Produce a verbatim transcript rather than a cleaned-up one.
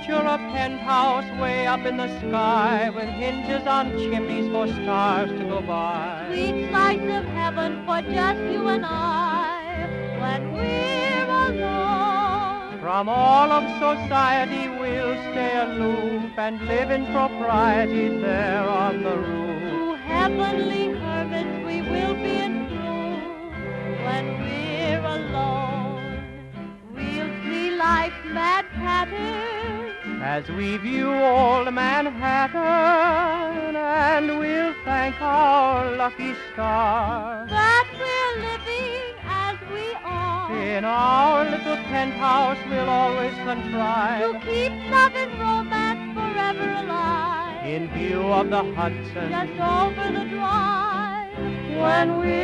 picture a penthouse way up in the sky with hinges on chimneys for stars to go by. Sweet slice of heaven for just you and I when we're alone. From all of society we'll stay aloof and live in propriety there on the roof. To heavenly hermits we will be enthroned when we're alone. We'll see life's mad pattern as we view old Manhattan, and we'll thank our lucky stars that we're living as we are. In our little penthouse we'll always contrive to keep love and romance forever alive. In view of the Hudson just over the drive when we're